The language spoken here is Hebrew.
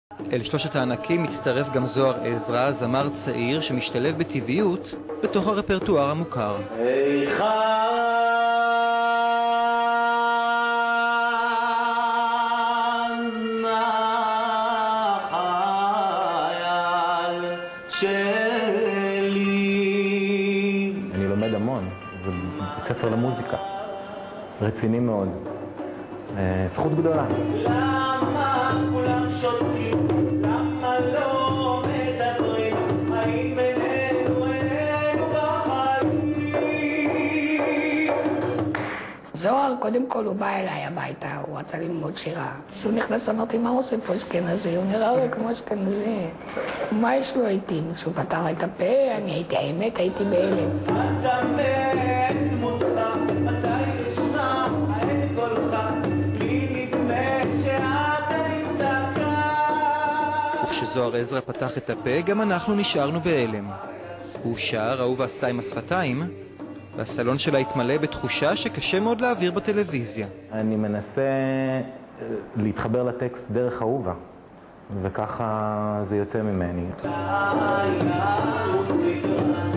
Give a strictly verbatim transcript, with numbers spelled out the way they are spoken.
אל שלושת הענקים מצטרף גם זוהר עזרא, זמר צעיר שמשתלב בטבעיות בתוך הרפרטואר המוכר. אני לומד המון, זה בית ספר למוזיקה, רציני מאוד, זכות גדולה. למה כולם שותקים? למה לא מדברים? האם איננו איננו בחיים? זוהר, קודם כל הוא בא אליי הביתה, הוא רצה ללמוד שירה. כשהוא נכנס אמרתי, מה הוא עושה פה אשכנזי? הוא נראה לי כמו אשכנזי. מה יש לו איתי? כשהוא פתח את הפה, אני הייתי, האמת, הייתי בהלם. אתה מת דמותך, מתי ישמע את קולך, לי נדמה שאתה נמצא כאן. וכשזוהר עזרא פתח את הפה, גם אנחנו נשארנו בהלם. הוא שר, אהובה עשתה עם השפתיים, והסלון שלה התמלא בתחושה שקשה מאוד להעביר בטלוויזיה. אני מנסה להתחבר לטקסט דרך אהובה, וככה זה יוצא ממני. היה רוסי